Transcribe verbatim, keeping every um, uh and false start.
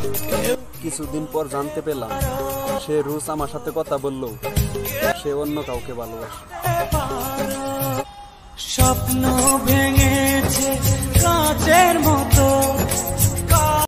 কিছুদিন পর জানতে পেলাম সে রোজ আমার সাথে কথা বললো সে অন্য কাউকে ভালোবাসে। স্বপ্ন ভেঙে